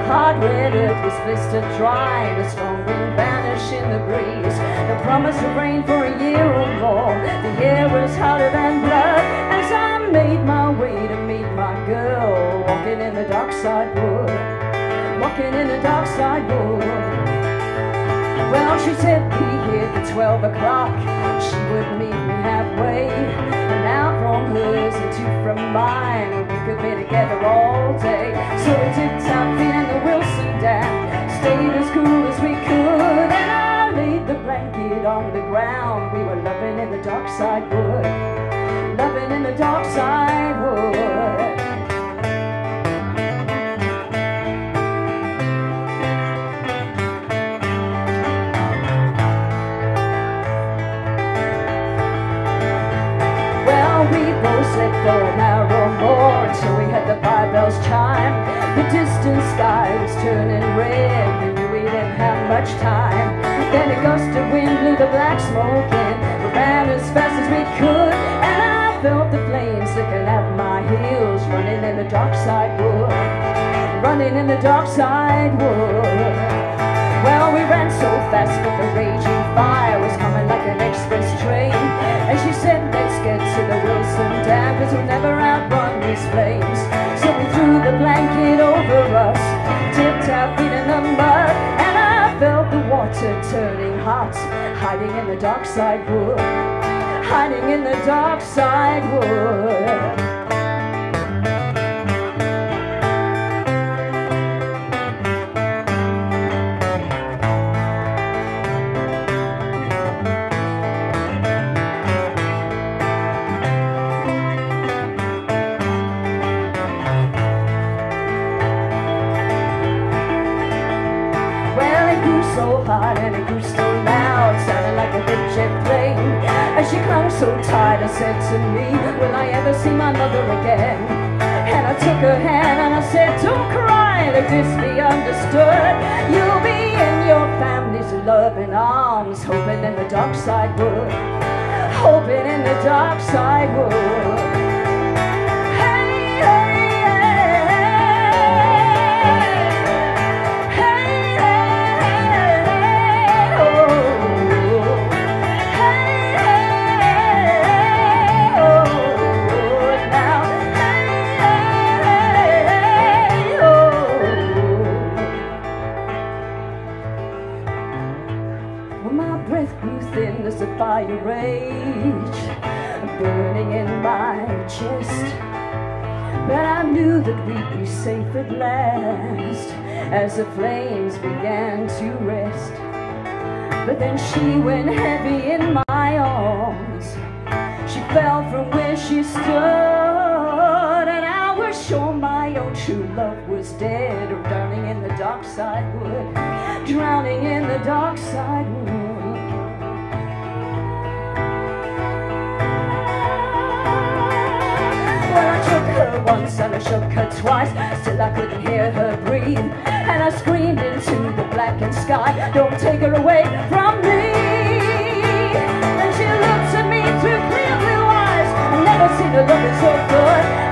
heart where earth was blistered dry, and the strong wind vanished in the breeze. The promise of rain for a year or more. The air was hotter than blood as I made my way to meet my girl, walking in the Darkside wood, walking in the Darkside wood. Well, she said be here for 12 o'clock. She would meet me halfway, and now from hers and two from mine, we could be together all day. So we tipped our feet in the Wilson Dam, stayed as cool as we could, and I laid the blanket on the ground. We were loving in the Darkside wood, loving in the Darkside wood. We both slept for an hour or more until we had the 5 bells chime. The distant sky was turning red, we knew we didn't have much time. Then a gust of wind blew the black smoke in. We ran as fast as we could, and I felt the flames licking at my heels, running in the Darkside wood, running in the Darkside wood. Well, we ran so fast but the raging fire was coming like an express train, and she said let's get to the Wilson Dam, cause we'll never outrun these flames. So we threw the blanket over us, dipped our feet in the mud, and I felt the water turning hot, hiding in the Darkside wood, hiding in the Darkside wood. So hot and it grew so loud, sounding like a big jet plane. As she clung so tight and said to me, will I ever see my mother again? And I took her hand and I said, don't cry, let this be understood. You'll be in your family's loving arms, hoping in the Darkside wood, hoping in the Darkside wood. My breath grew thin as the fire rage burning in my chest, but I knew that we'd be safe at last as the flames began to rest. But then she went heavy in my arms, she fell from where she stood, and I was sure my own true love was dead, drowning in the Darkside wood, drowning in the Darkside wood. Well, I took her once and I shook her twice, still I couldn't hear her breathe, and I screamed into the blackened sky, don't take her away from me. And she looked at me through clear blue eyes, I've never seen her looking so good.